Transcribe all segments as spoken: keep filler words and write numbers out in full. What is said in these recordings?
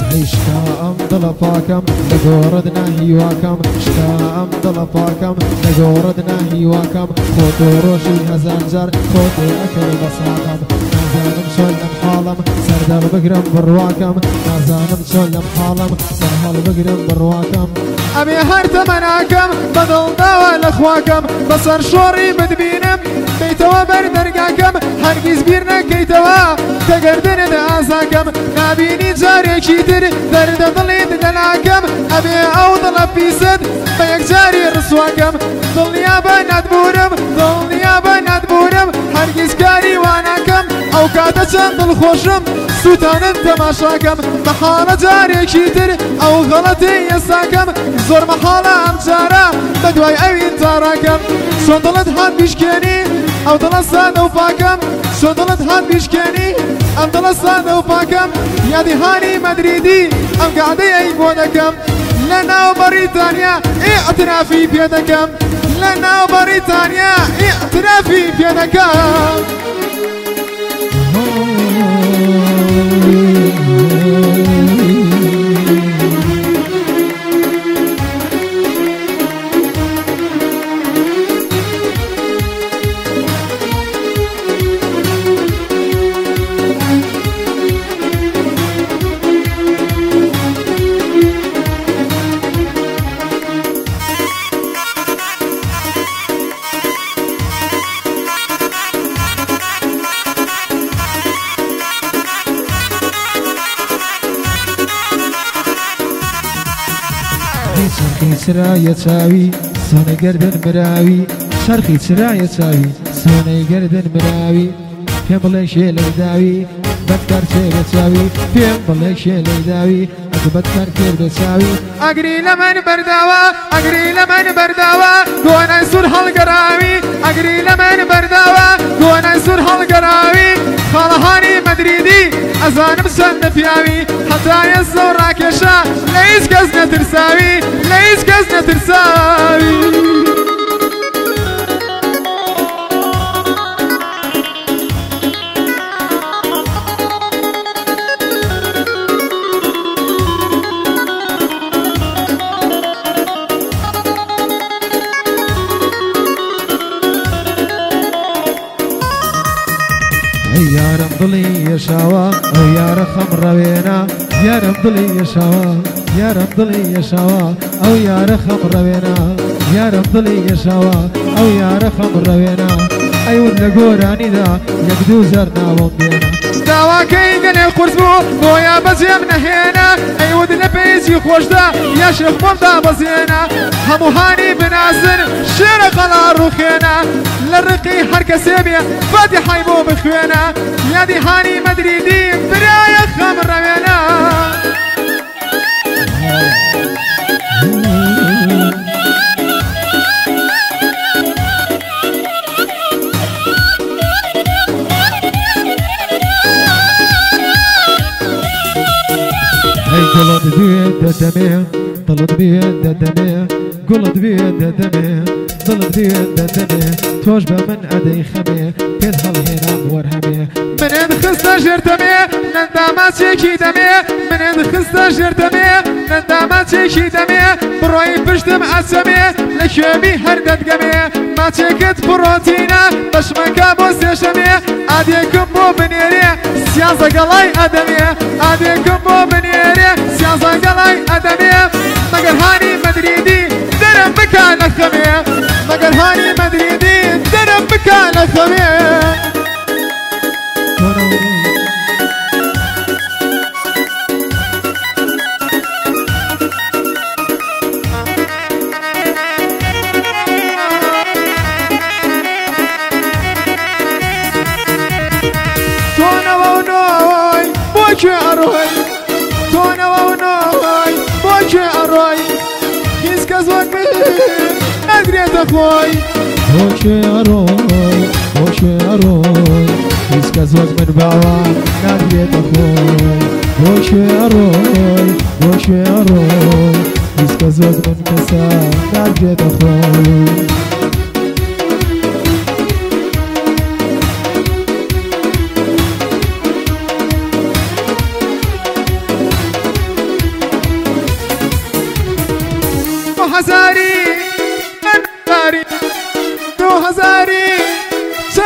عيشكا أم ضلفاكم لقوردنا هيواكم عيشكا أم ضلفاكم لقوردنا هيواكم خوتو روشي هزانجر خوتو أكل بصاكم نازانم شلم حالم سردال بقرم برواكم نازانم شلم حالم سرهال بقرم برواكم أبي هرت مناكم بدل دوا لأخواكم بصر شوري بدبينم بيتوا بردرقاكم هرقز بيرنا كيتوا تقردن دعاساكم نابيني جاري كيتر درد ضليد دلاكم أبي أوضل بيسد بيك جاري رسواكم ضلني بنات بورم ضلني بنات بورم هرقز كاري واناكم أو كاتا چند الخوشم سوتان تماشاكم محالة جاري كيتر أو غلطي يساكم زور محالة أمجارة بدواي أوين تاراكم شون ضلت هاد بيشكيني أو ضلت سادة وفاكم شون ضلت هاد بيشكيني أم ضلت سادة وفاكم يا دي هاني مدريدي أم قاعدي أي بودكم لنا وبريطانيا اعترافي بيدكم لنا وبريطانيا اعترافي بيدكم شرخي سرايا تاوي سوني قردن مراوي شرخي سرايا تاوي سوني قردن مراوي فين بلي شي ليداوي بكر شي بتساوي فين بلي شي ليداوي بكر كير بتساوي اقري لمن برداوا اقري لمن برداوا كون يسور هالقراوي اقري لمن برداوا كون يسور هالقراوي خالهاني مدريدي أزان بسن فياوي حتى يزور راكشا ليس كزنا ترساوي ليس كزنا ترساوي يا رمضلي يا شوا او يا رخم روينا يا رمضلي يا شوا يا رمضلي يا شوا او يا رخم روينا يا رمضلي يا شوا او يا رخم روينا اي ود لقوراني ذا يقدو زرنا ومبينا داوا كي قني قرصبو بويا بزيم نهينا اي ود لبيزي خوش دا يا شيخ ممدا بزينا همو هاني بنازر شرق على روخينا للرقي حركة سيبيا فاتحة يبو بخوينا يا دي هاني مدريدي برايا خمر روينا قلت بيد دمي طلت بيد دمي قلت بيد دمي طلت بيد دمي توجبه من أدي خمي تدخل هنا بورهمي من انخست جرتمي نندامات شيكي دمي من انخست جرتمي نندامات شيكي دمي بروي بشتم أسمي لكيمي هردت قمي ما تشكت بروتينا باش مكابو سيشمي أديكم بو بنيري سياسة قلاي أدمي أديكم بو بنيري سياسة قلاي أدمي مقر هاني مدريدي درم بكان الخمي مقر هاني مدريدي درم بكان الخمي بوشي أروي تونا ونوي بوشي أروي كيسكاز وقمي أدري تخوي بوشي أروي بوشي أروي كيسكاز وقمي بعوان أدري تخوي بوشي أروي بوشي أروي كيسكاز وقمي كسان أدري تخوي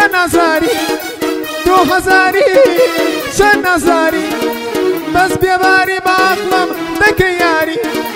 چند هزاری دو هزاری چند هزاری بس بیباری با عقلم نکه یاری